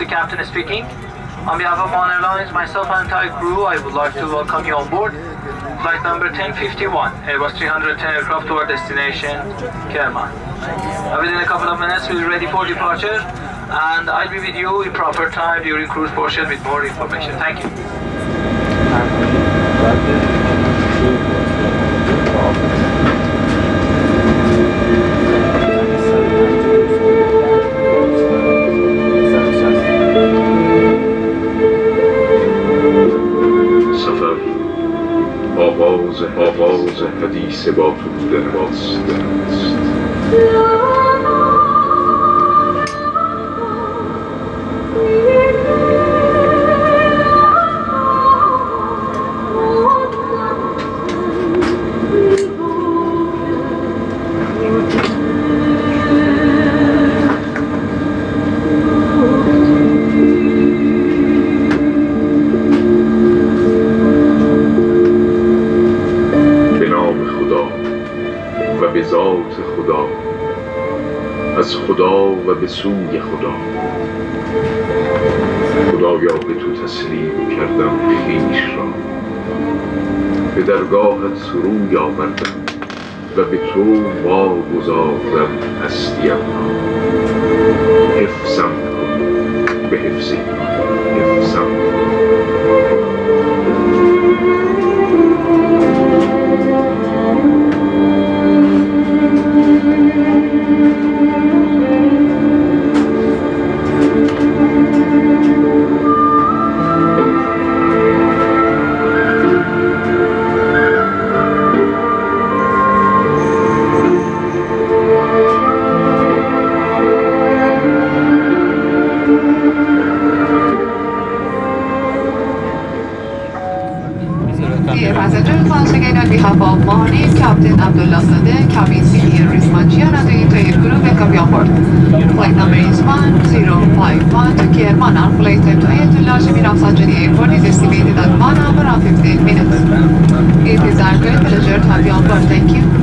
the captain speaking. On behalf of MON Airlines, myself and entire crew, I would like to welcome you on board flight number 1051, Airbus 310 aircraft to our destination, Kerman. Within a couple of minutes, we'll be ready for departure, and I'll be with you in proper time during cruise portion with more information. Thank you. آواز حدیث با تو بودن است. به ذات خدا، از خدا و به سوی خدا. خدایا به تو تسلیم کردم خویش را، به درگاهت سروی آوردم و به تو واگذاردم هستیم را. حفظم کن، به حفظ ایمان حفظم کن. Dear passengers, once again on behalf of MON, Captain Abdullah Sadeh, cabin senior Rizmanjian, and the entire crew, welcome you on board. Flight number is 1051 to Kerman. Our flight time to Ayatollah Shemir Afsanjani Airport is estimated at 1 hour and 15 minutes. It is our great pleasure to have you on board. Thank you.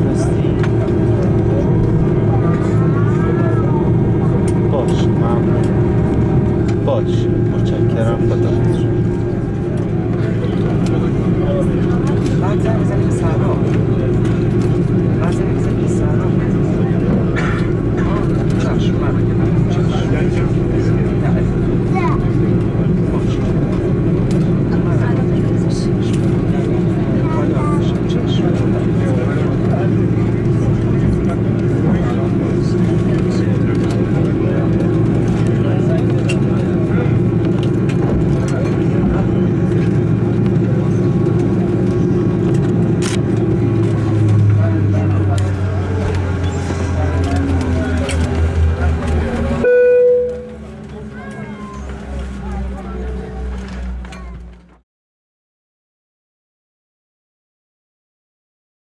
بفرستی. باش ممنون. باش متشکرم. خدا